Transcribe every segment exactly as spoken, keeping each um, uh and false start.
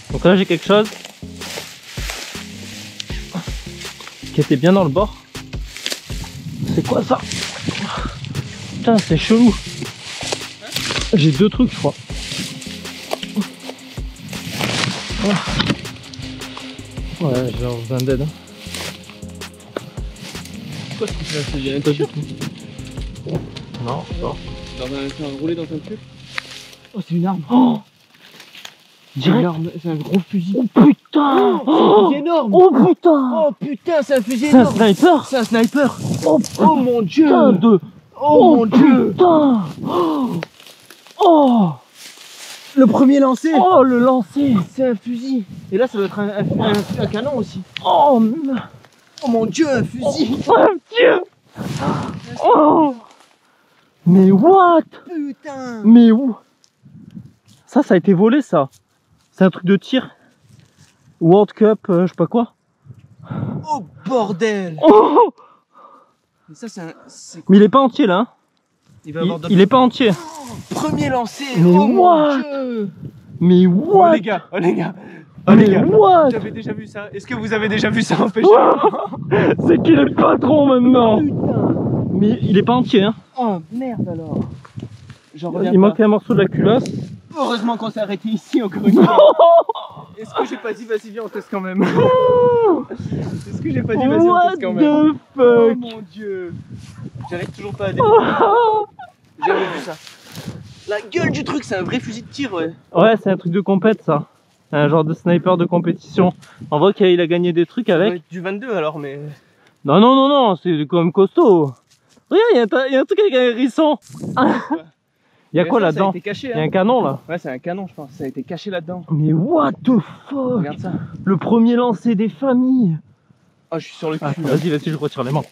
Donc là j'ai quelque chose qui était bien dans le bord. C'est quoi ça? Putain, c'est chelou. J'ai deux trucs, je crois. Ouais, j'ai besoin d'aide. Quoi ce truc là? C'est une ceinture? Non, non. Dans un, un roulé dans un truc? Oh, c'est une arme. Oh, c'est une arme, c'est un gros fusil. Oh putain! Oh, c'est un fusil énorme! Oh putain! Oh putain, c'est un fusil C'est un énorme! sniper! C'est un sniper! Oh, Oh mon dieu! putain de... Oh, Oh mon dieu! putain! Oh! Le premier lancé! Oh, le lancer! C'est un fusil! Et là, ça doit être un, un, un, un canon aussi! Oh! Oh mon dieu, un fusil! Oh mon dieu! Oh! Mais what? Putain! Mais où? Ça, ça a été volé, ça. C'est un truc de tir. World Cup, euh, je sais pas quoi. Oh bordel! Oh! Mais ça, c'est un... Mais il est pas entier, là. Hein. Il va Il, avoir d'autres... il est pas entier. Oh, premier lancé! Mais oh mon what? dieu! Mais Oh what? les gars! Oh les gars! Oh Mais les gars! what? Vous avez déjà vu ça? Est-ce que vous avez déjà vu ça en pêche? C'est qu'il est le patron maintenant. Putain! Mais il est pas entier, hein. Oh merde alors! J'en reviens Il pas. manque un morceau de la culasse. Heureusement qu'on s'est arrêté ici encore une fois. Est-ce que j'ai pas dit vas-y viens on teste quand même? Est-ce que j'ai pas dit vas-y on What teste quand même? the Oh fuck? mon dieu! J'arrive toujours pas à défendre. J'ai jamais vu ça. La gueule du truc, c'est un vrai fusil de tir, ouais. Ouais, c'est un truc de compète, ça. Un genre de sniper de compétition. On voit qu'il a gagné des trucs Ça doit avec. être du vingt-deux alors, mais. Non, non, non, non, c'est quand même costaud. Regarde, il y, y a un truc avec un hérisson. Il y a Mais quoi ça, là-dedans? Ça a été caché, Il y a hein. un canon là. Ouais, c'est un canon, je pense. Ça a été caché là-dedans. Mais what the fuck? Regarde ça. Le premier lancer des familles. Oh, je suis sur le cul. Ah, là. vas-y, vas-y, je retire les mains.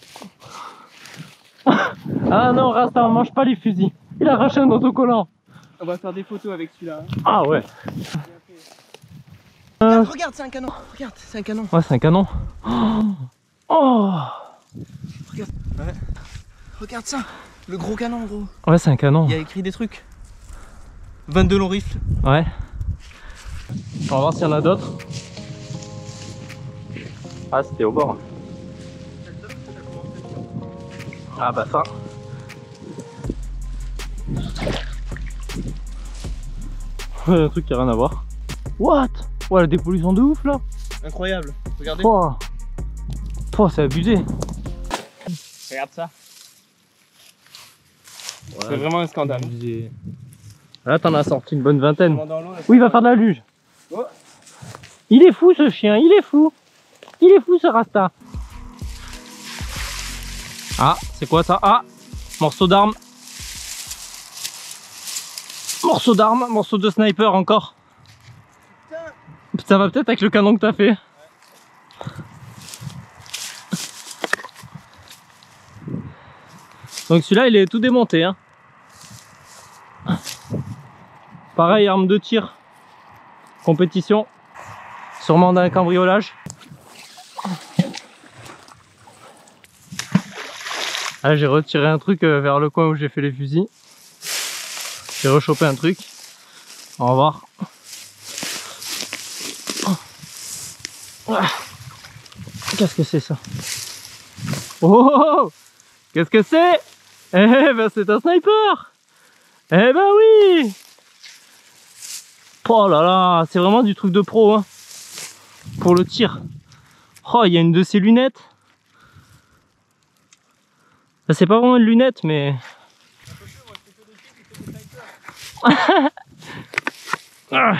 Ah non, Rasta, on mange pas les fusils. Il a arraché un autocollant. On va faire des photos avec celui-là. Hein. Ah ouais. Regarde, regarde, c'est un canon. Regarde, c'est un canon. Ouais, c'est un canon. Oh. Regarde. Ouais. Regarde ça. Le gros canon, gros. Ouais, c'est un canon. Il y a écrit des trucs. vingt-deux longs rifles. Ouais. On va voir s'il y en a d'autres. Ah, c'était au bord. Ah bah ça. Un truc qui a rien à voir. What? Ouais, la dépollution de ouf là. Incroyable. Regardez. Oh, oh c'est abusé. Regarde ça. Ouais, c'est vraiment un scandale. Abusé. Là, t'en as sorti une bonne vingtaine. Dans l'eau, là, Oui, il va faire de la luge. Oh. Il est fou ce chien, il est fou. Il est fou ce Rasta. Ah, c'est quoi ça? Ah, morceau d'arme. Morceau d'arme, morceau de sniper encore. Putain. Ça va peut-être avec le canon que t'as fait. Ouais. Donc celui-là il est tout démonté. Hein. Pareil, arme de tir. Compétition. Sûrement d'un cambriolage. Là j'ai retiré un truc vers le coin où j'ai fait les fusils. J'ai rechopé un truc. On va voir. Qu'est-ce que c'est ça? Oh! Qu'est-ce que c'est? Eh ben c'est un sniper! Eh ben oui! Oh là là, c'est vraiment du truc de pro hein. Pour le tir. Oh, il y a une de ces lunettes. C'est pas vraiment une lunette mais... ah.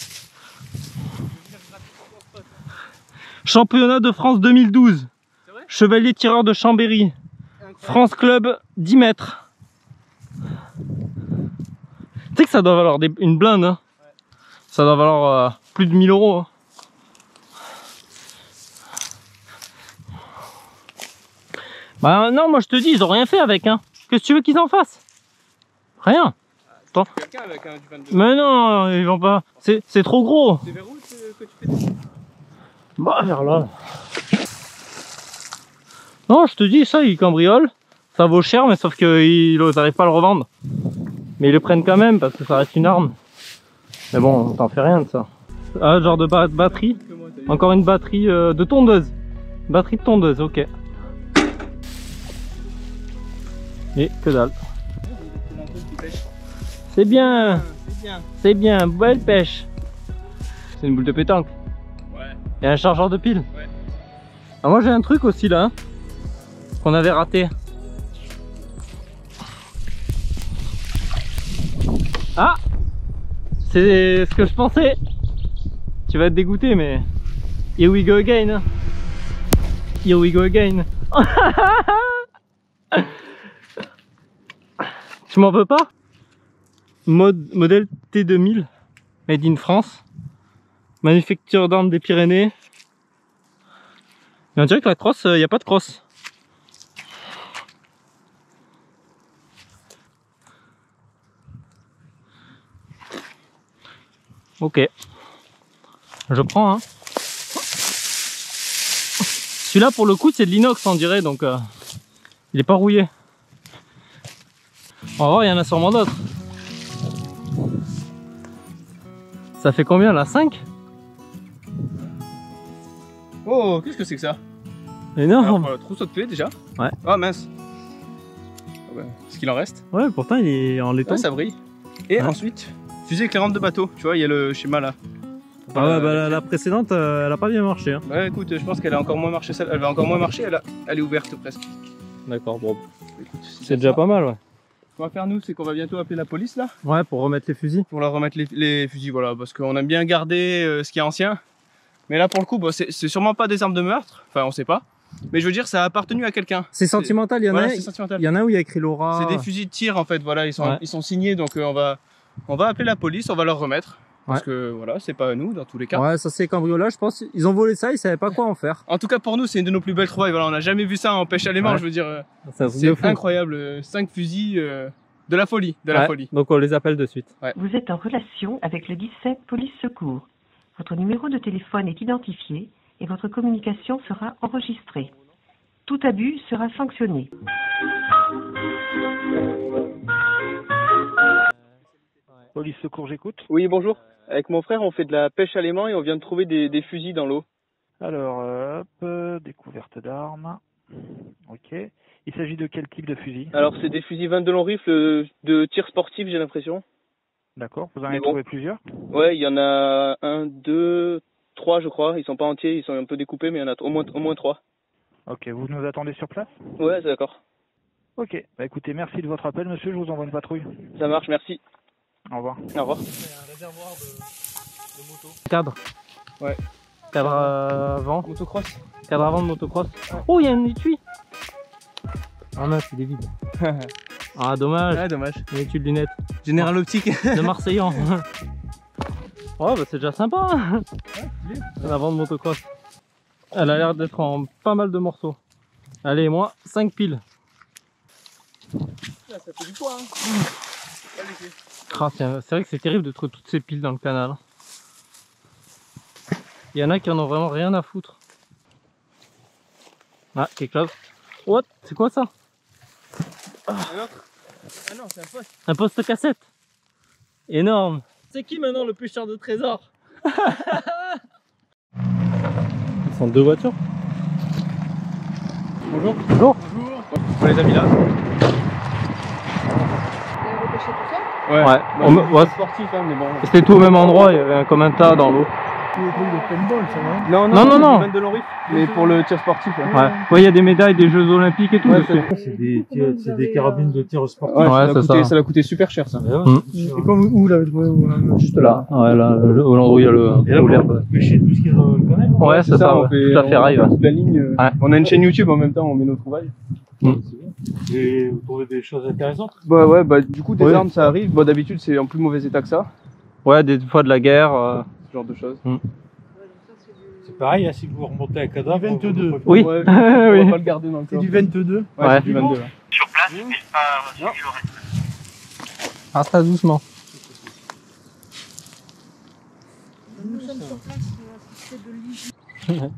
Championnat de France deux mille douze. Chevalier tireur de Chambéry. France Club dix mètres. Tu sais que ça doit valoir des, une blinde hein. Ouais. Ça doit valoir euh, plus de mille euros hein. Bah non, moi je te dis, ils ont rien fait avec hein. Qu'est-ce que tu veux qu'ils en fassent? Rien. Attends. Avec un, du vingt-deux. Mais non, ils vont pas. C'est trop gros. C'est vers où que tu fais? Bah vers là. Non, je te dis, ça, ils cambriolent. Ça vaut cher, mais sauf qu'ils n'arrivent pas à le revendre. Mais ils le prennent quand même parce que ça reste une arme. Mais bon, t'en fais rien de ça. Ah, genre de ba batterie. Encore une batterie euh, de tondeuse. Batterie de tondeuse, ok. Et que dalle. C'est bien. C'est bien, belle pêche. C'est une boule de pétanque. Ouais. Et un chargeur de pile. Ouais. Ah, moi j'ai un truc aussi là, hein, qu'on avait raté. Ah, c'est ce que je pensais. Tu vas être dégoûté, mais here we go again. Hein. Here we go again. Tu m'en veux pas? Mode, modèle T deux mille, made in France, manufacture d'armes des Pyrénées. Mais on dirait que la crosse, il euh, n'y a pas de crosse. Ok, je prends. Hein. Celui-là, pour le coup, c'est de l'inox, on dirait, donc euh, il est pas rouillé. On va voir, il y en a sûrement d'autres. Ça fait combien là? cinq? Oh, qu'est-ce que c'est que ça? Énorme. Alors, trousseau de clés déjà. Ouais. Ah mince. Ah ouais. Est-ce qu'il en reste? Ouais, pourtant il est en laiton. Ouais, ça brille. Et ouais. Ensuite, fusée éclairante de bateau. Tu vois, il y a le schéma là. Ah ouais, bah la, la précédente, euh, elle a pas bien marché. Hein. Bah écoute, je pense qu'elle a encore moins marché. Celle, elle va encore moins marcher. Elle, a, elle est ouverte presque. D'accord, bon. Si c'est déjà ça. pas mal, ouais. Ce qu'on va faire nous, c'est qu'on va bientôt appeler la police là. Ouais, pour remettre les fusils. Pour leur remettre les, les fusils, voilà, parce qu'on aime bien garder euh, ce qui est ancien. Mais là, pour le coup, bon, c'est sûrement pas des armes de meurtre. Enfin, on sait pas. Mais je veux dire, ça a appartenu à quelqu'un. C'est sentimental. Il y en voilà, a. Il y en a où il y a écrit Laura. C'est des fusils de tir en fait. Voilà, ils sont, ouais. ils sont signés, donc euh, on va, on va appeler la police, on va leur remettre. Parce ouais. que voilà, c'est pas à nous dans tous les cas. Ouais, ça c'est cambriolage, je pense. Ils ont volé ça, ils savaient pas quoi en faire. En tout cas, pour nous, c'est une de nos plus belles trouvailles. Voilà, on n'a jamais vu ça en pêche à l'aimant, ouais. Je veux dire. Euh, c'est incroyable. cinq fusils. Euh, De la folie, de la ouais, folie. Donc on les appelle de suite. Ouais. Vous êtes en relation avec le dix-sept Police Secours. Votre numéro de téléphone est identifié et votre communication sera enregistrée. Tout abus sera sanctionné. Police Secours, j'écoute. Oui, bonjour. Avec mon frère, on fait de la pêche à l'aimant et on vient de trouver des, des fusils dans l'eau. Alors, euh, hop, euh, découverte d'armes. Ok. Il s'agit de quel type de fusil? Alors, c'est des fusils vingt-deux long rifle de tir sportif, j'ai l'impression. D'accord. Vous en avez bon. trouvé plusieurs? Ouais, il y en a un, deux, trois, je crois. Ils sont pas entiers, ils sont un peu découpés, mais il y en a au moins, au moins trois. Ok. Vous nous attendez sur place? Ouais, c'est d'accord. Ok. Bah écoutez, merci de votre appel, monsieur. Je vous envoie une patrouille. Ça marche, merci. Au revoir. Au revoir. Il y a un réservoir de, de moto. Cadre. Ouais. Cadre euh, avant. Motocross. Cadre avant de motocross. Ouais. Oh, il y a un étui. Ah non, c'est des vides. Ah, dommage. Ouais, dommage. Un étui de lunettes. Général Optique. De Marseillan. Ouais, bah c'est déjà sympa. Hein. Ouais, avant de motocross. Elle a l'air d'être en pas mal de morceaux. Allez, moi, cinq piles. Là, ça fait du poids. Hein. Ah, c'est vrai que c'est terrible de trouver toutes ces piles dans le canal. Il y en a qui en ont vraiment rien à foutre. Ah, quelque chose. What? C'est quoi ça? Ah, ah non, c'est un poste. Un poste cassette. Énorme. C'est qui maintenant le pêcheur de trésors? Ils sont deux voitures. Bonjour. Bonjour. Bonjour. On les a mis là. Ouais. Ouais. Bon, on, ouais. Sportif, hein, mais bon. C'était tout au même endroit, il y avait un, comme un tas dans l'eau. Non, non, non, non, non. De long mais pour le tir sportif. Ouais. Ouais, il ouais, y a des médailles des Jeux Olympiques et tout. Ouais, c'est des, des carabines de tir sportif. Ouais, ouais, ça, ça. ça l'a coûté super cher ça. Ouais, mmh. Et quand vous, où vous l'avez trouvé? Juste là. Ouais, là, au endroit où il y a le. Et là, vous pêchez tout ce qu'il y a dans le canal? Ouais, c'est ça, ça, on fait, toute la ferraille. Ouais. Toute la ligne. Euh, ouais. On a une chaîne YouTube en même temps, on met nos trouvailles. Mmh. Et vous trouvez des choses intéressantes? Bah ouais, bah du coup des oui. armes ça arrive. Bon, d'habitude c'est en plus mauvais état que ça. Ouais, des fois de la guerre. Euh... Ce genre de choses. Mmh. C'est pareil, hein, si vous remontez un cadavre. vingt-deux. Vous... Oui. Ouais, on oui. va pas le garder dans le C'est du vingt-deux. Ouais, ouais. c'est du vingt-deux. Là. Sur place, mais pas sur. Ah, ça doucement. Nous sommes sur place, c'est de l'hygiène.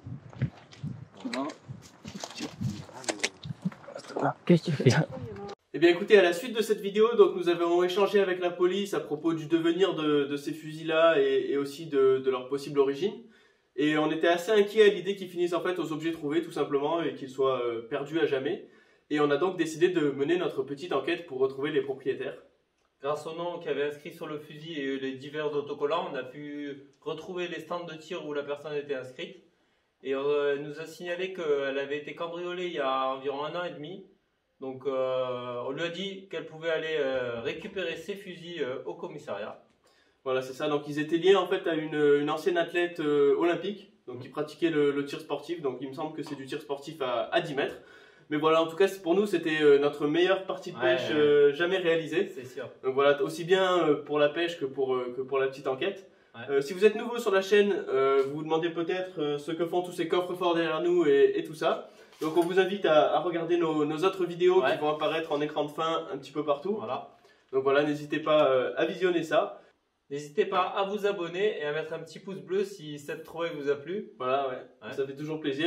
Qu'est-ce que tu fais? Eh bien écoutez, à la suite de cette vidéo, donc nous avons échangé avec la police à propos du devenir de, de ces fusils-là et, et aussi de, de leur possible origine. Et on était assez inquiets à l'idée qu'ils finissent en fait aux objets trouvés tout simplement et qu'ils soient euh, perdus à jamais. Et on a donc décidé de mener notre petite enquête pour retrouver les propriétaires. Grâce au nom qu'il y avait inscrit sur le fusil et les divers autocollants, on a pu retrouver les stands de tir où la personne était inscrite. Et euh, elle nous a signalé qu'elle avait été cambriolée il y a environ un an et demi. Donc euh, on lui a dit qu'elle pouvait aller euh, récupérer ses fusils euh, au commissariat. Voilà, c'est ça. Donc ils étaient liés en fait à une, une ancienne athlète euh, olympique, donc qui pratiquait le, le tir sportif. Donc il me semble que c'est du tir sportif à, à dix mètres. Mais voilà, en tout cas pour nous c'était euh, notre meilleure partie de pêche ouais, euh, jamais réalisée. C'est sûr. Donc voilà, aussi bien euh, pour la pêche que pour, euh, que pour la petite enquête. Ouais. Euh, si vous êtes nouveau sur la chaîne, euh, vous vous demandez peut-être euh, ce que font tous ces coffres forts derrière nous et, et tout ça. Donc on vous invite à, à regarder nos, nos autres vidéos ouais. qui vont apparaître en écran de fin un petit peu partout. Voilà. Donc voilà, n'hésitez pas euh, à visionner ça. N'hésitez pas à vous abonner et à mettre un petit pouce bleu si cette trouvaille vous a plu. Voilà, ouais. Ouais. Ça fait toujours plaisir.